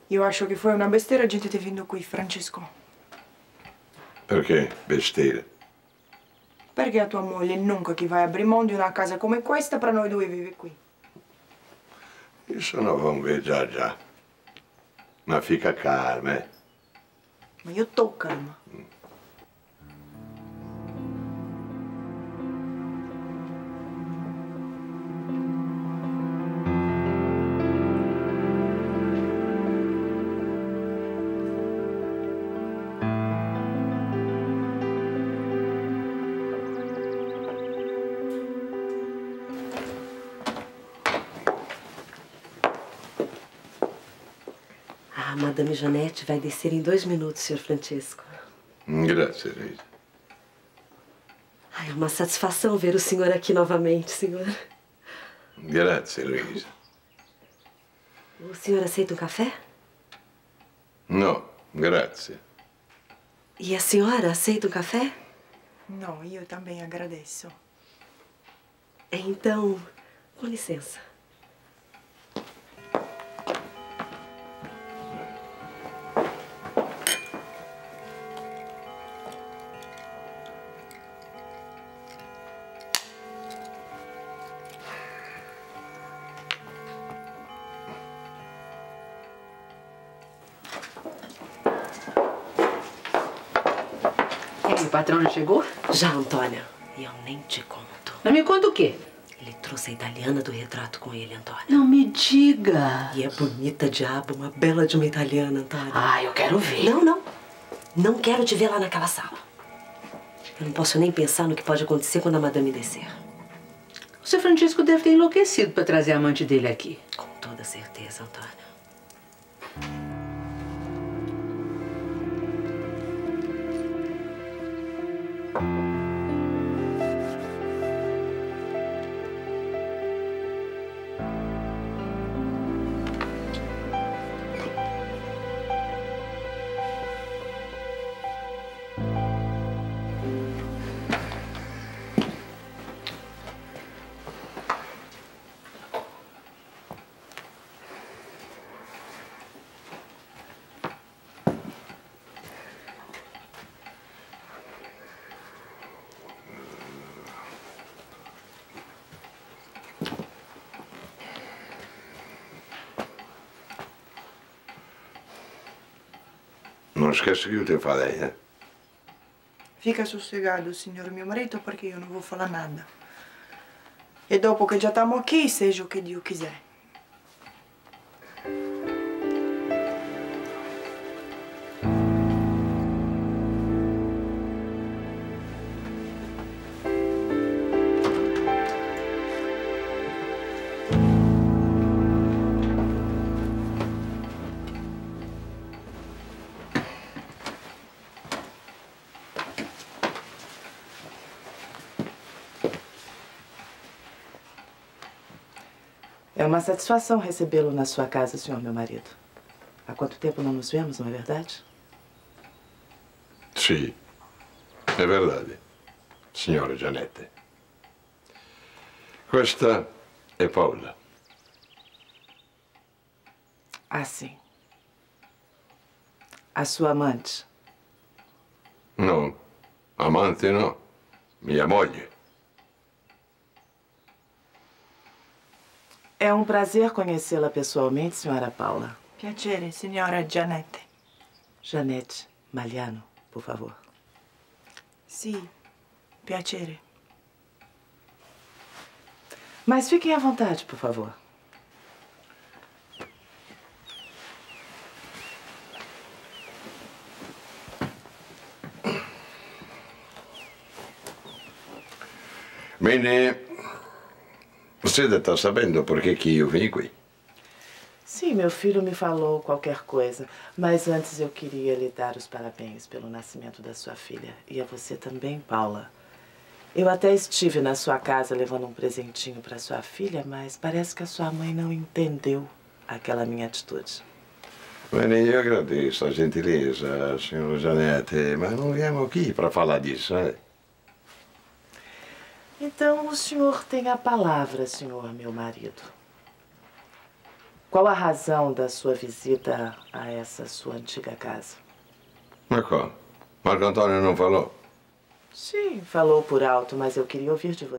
Io acho che foi una besteira a gente ter vindo qui, Francesco. Perché besteira? Perché a tua moglie nunca che vai abrir mão di una casa come questa pra noi due viver qui. Isso nós vamos ver já. Mas fica calma, eh? Ma io tô calma. A Madame Janete vai descer em 2 minutos, Sr. Francesco. Grazie, Luisa. Ai, é uma satisfação ver o senhor aqui novamente, senhor. Grazie, Luisa. O senhor aceita um café? No, grazie. E a senhora aceita um café? No, io também agradeço. Então, com licença. E o patrão já chegou? Já, Antônia. E eu nem te conto. Não me conta o quê? Ele trouxe a italiana do retrato com ele, Antônia. Não me diga. E é bonita, diabo. Uma bela de uma italiana, Antônia. Ah, eu quero ver. Não. Não quero te ver lá naquela sala. Eu não posso nem pensar no que pode acontecer quando a madame descer. O seu Francisco deve ter enlouquecido para trazer a amante dele aqui. Com toda certeza, Antônia. Non esquece che io te falei, eh? Fica sossegado, signor mio marito, perché io non vou falar nada. E dopo che già stiamo aqui, seja o che Dio quiser. É uma satisfação recebê-lo na sua casa, senhor meu marido. Há quanto tempo não nos vemos, não é verdade? Sì, è verdade, signora Janete. Questa è Paola. Ah, sim. A sua amante. No, amante no, mia moglie. É um prazer conhecê-la pessoalmente, senhora Paula. Piacere, senhora Janete. Janete Maliano, por favor. Sim, piacere. Mas fiquem à vontade, por favor. Bene, você está sabendo por que eu vim aqui? Sim, meu filho me falou qualquer coisa, mas antes eu queria lhe dar os parabéns pelo nascimento da sua filha. E a você também, Paula. Eu até estive na sua casa levando um presentinho para sua filha, mas parece que a sua mãe não entendeu aquela minha atitude. Bene, io agradeço a gentileza, signora Janete, mas não viemos aqui para falar disso, né? Então, o senhor tem a palavra, senhor meu marido. Qual a razão da sua visita a essa sua antiga casa? Ma come? Marco Antônio não falou? Sim, falou por alto, mas eu queria ouvir de você.